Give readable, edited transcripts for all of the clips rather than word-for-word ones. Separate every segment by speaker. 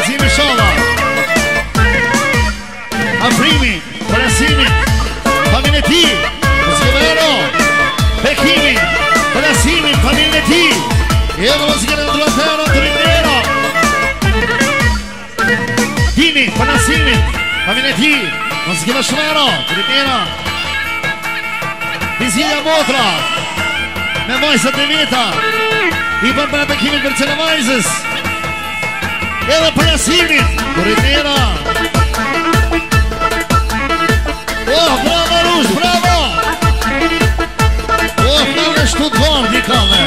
Speaker 1: Asimi Shola Afrimi Për Asimi Familjen e ti Muzikë Vero Bekimi Për Asimi Familjen e ti Edhe muzikë në Ndruatero Trinero Dini Për Asimi Familjen e ti Muzikë Vero Trinero Vizilja Motra Me vajzët e veta I bën për bekimin për qënë vajzës Edhe për Asimin Trinero Oh, bravo Rush, bravo Oh, kallë Stuttgart I kallë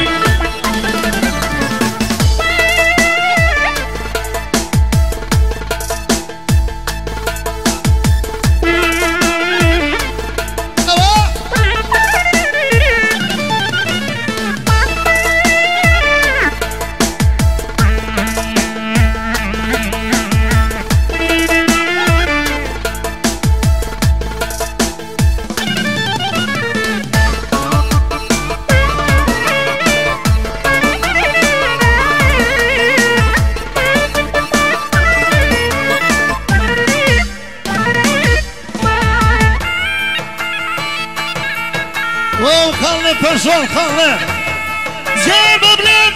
Speaker 1: Person kaldı. Cebablık.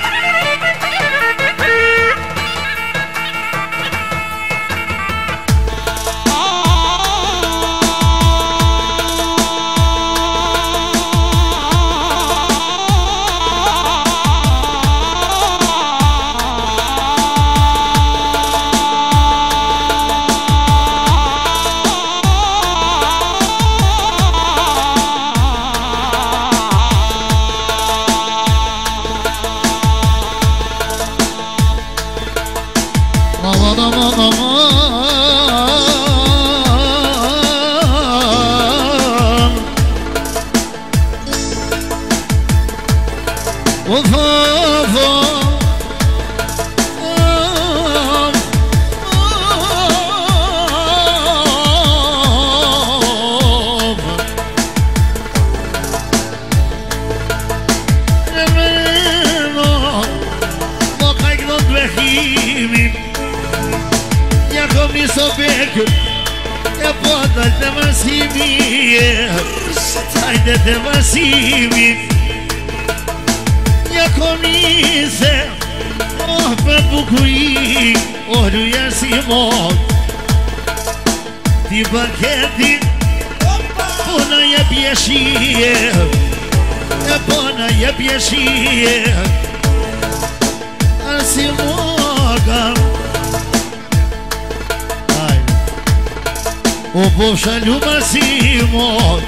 Speaker 1: Shalu Masimon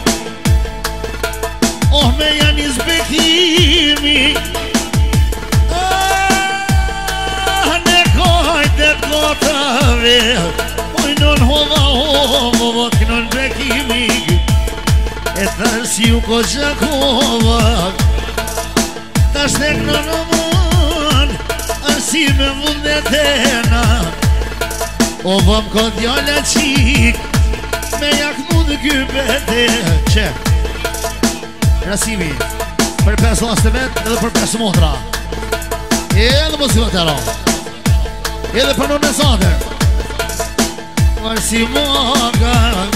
Speaker 1: Oh me janis bekimi Ne kojt e kotave Ujnon hova hova Kënon bekimi E tharsi u ko gjakova Tash tek në nëmon Asi me vëndetena O vëm ko djalla qik Me jak mundë kybete Që Rasimi Për 5 lasë të vetë Edhe për 5 motra Edhe muzikë të ro Edhe për në nësate Varsi moga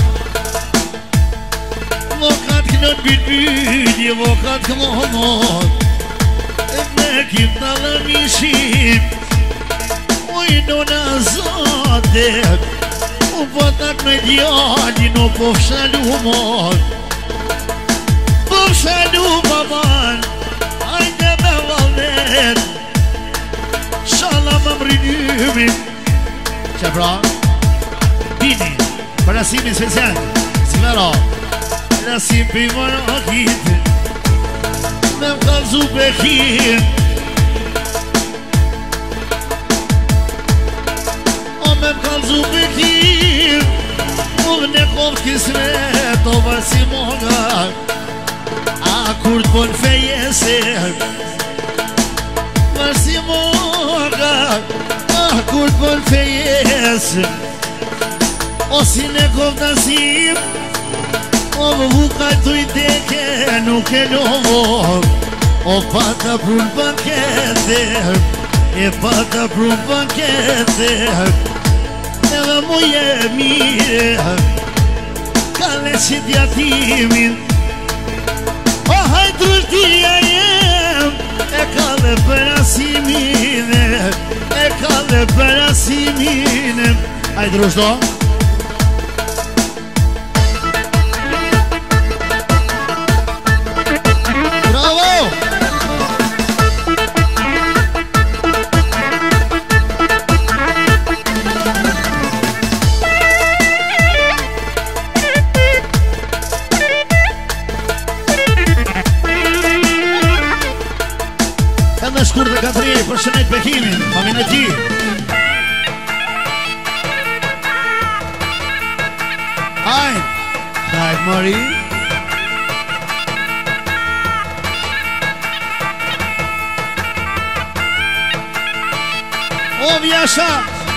Speaker 1: Vokat kënën bëjtëbydje Vokat këmonot E me kim të lëmishim Ujno në zotet U potak me djallin, o po fshalu mor Po fshalu maman, ajde me valnet Shala më mrinymin Që pra, dini, për Asimin special Zvero, Asim për i marakit Me më kalzu bekin Me më kalzu bekin Unë e kovë kismet O vasi moga A kur të bon fejese Vasi moga A kur të bon fejese O si ne kovë nasim O më vuka të i deke Nuk e novo O pata prun pakete E pata pru bankete edhe mu je mire Kale si djatimin O hajdrushtia jem E kale për asimine E kale për asimine Hajdrushto Përshënet Bekimin, famin e ti Hajt Mari O Vjasha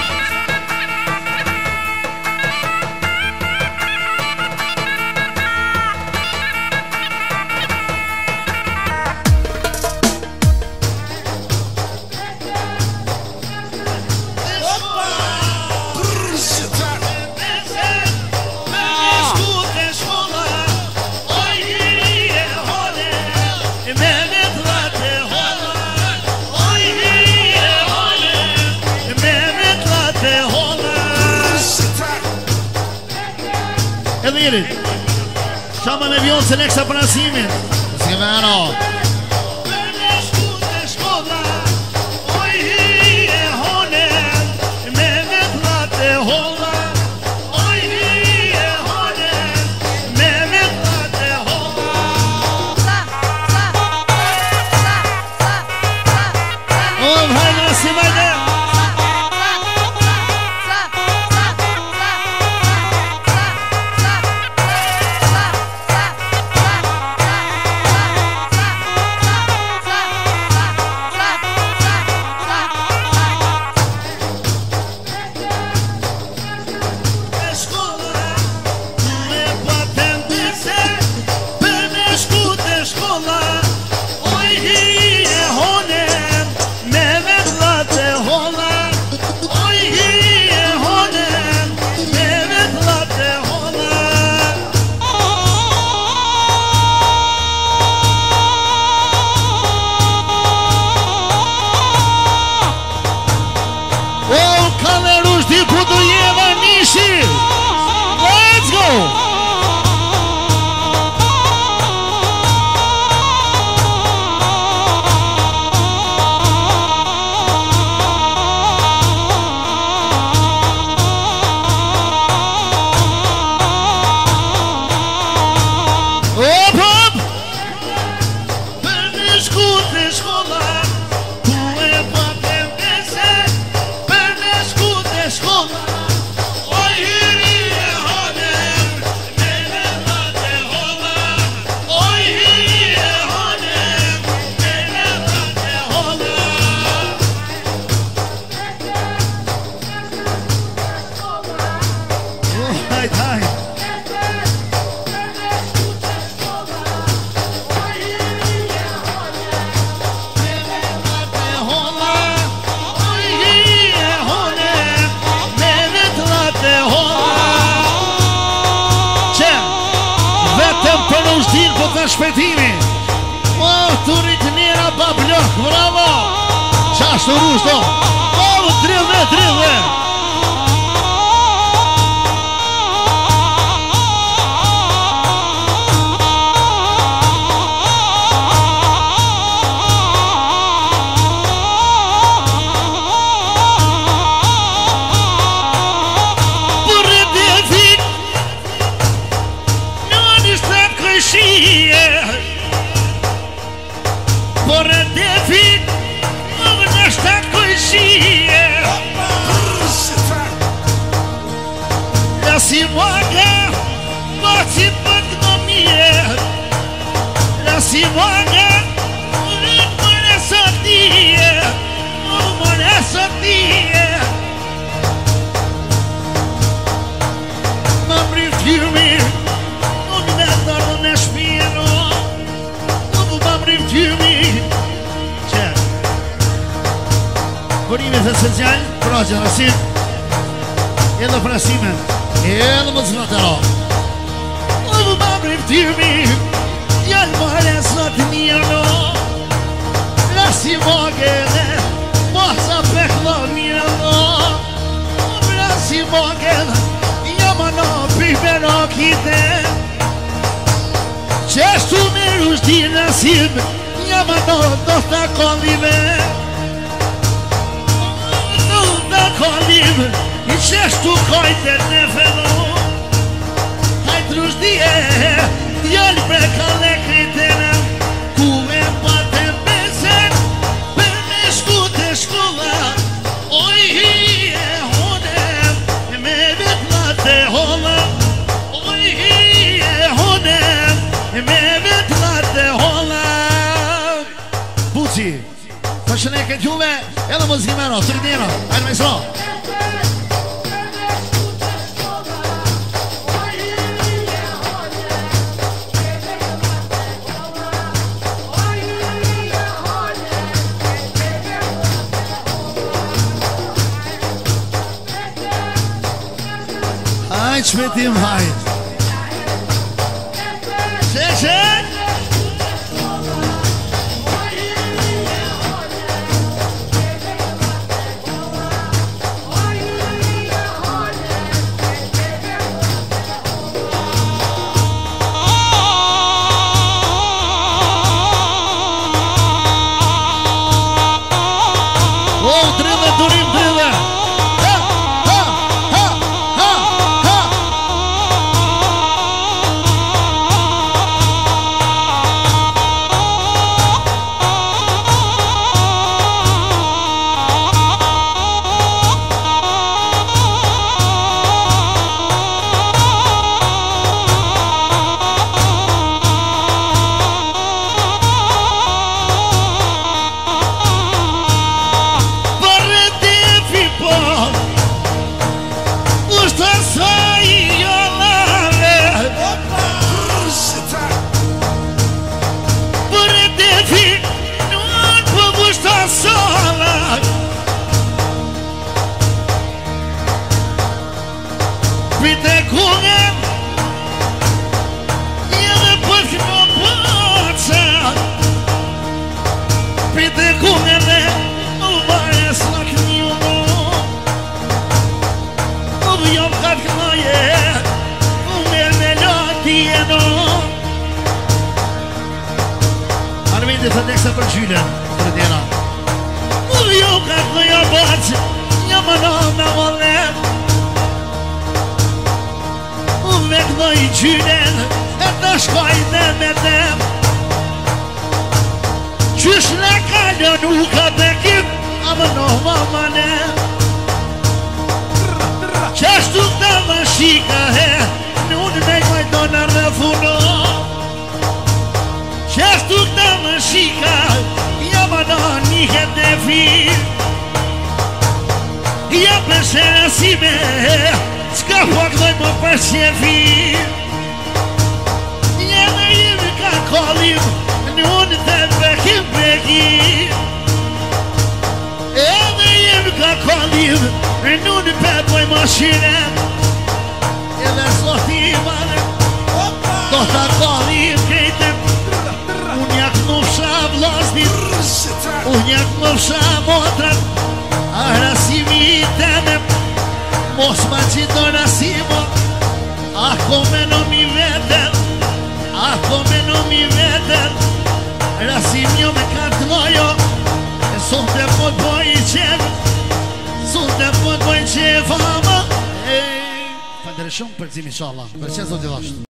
Speaker 1: Shama në vjonë se neksa për asimin Si veno Për në shkute shkolla Oj hi e hone Me me plate holla Oj hi e hone Me me plate holla O vajnë si vajnë Shpetimi O, turit njera pa blok, bravo Qashtu rushto O, dridhe Burre devik Në një stat këshie Por e defit Më në shtat kojshie La si muaga Ma si pëtë më mje La si muaga Më në sotie Më në sotie Më më rifjumi Më në dërë në shpjeno Më më rifjumi Roger, assim. Anda pra cima. Ela me desfrutará. Love my brief to me. E agora só tinha no. Rasi mogele. Moça perclovina no. Rasi mogele. Yamano primero que tem. Cestu merus din nasim. Yamano dosta convive. Kolim, i cestu kojte ne felo. Hajtrus dje, djali prekale kritena. Kuve pate besen, per me skute shkolla. Oj hije honem, me vetlate holla. Oj hije honem, me vetlate holla. Puci, faccio neanche giuve. Ela muzimano, tridino, ajde me slo. Ajde šmetim, hajde. Še. Arminde Fadexa për Gjylen, për djena. Jo ka të jo bëqë, një më në me vëllet. Me këdoj Gjylen, e të shkoj dhe me dem. Qysh në kaljo nuk ka bekim, a më në më manem. Qashtu të më shika he, nuk me kajto në rëfuno. Qashtu të më shika, ja më në njëhet dhe fil. Ja përshera si me, s'ka po këdoj më përshje fil. Ja me jemi ka kollim, nuk dhe bekim. Edhe jemi ka kollim, nuk në pepoj më shirem. Edhe sloti manem, do të kollim krejtem. Unë jak më fsha vlasnit, unë jak më fsha motrat. A rasimi temem, mos ma qito rasimo. Ako me në mi veten, ako me në mi veten. Rasim jo me kartë lojo, e sonë të po të boj i qenë. Sonë të po të boj që e fama. Falënderoj shumë për zimin, inshallah. Për që zoti vashtë.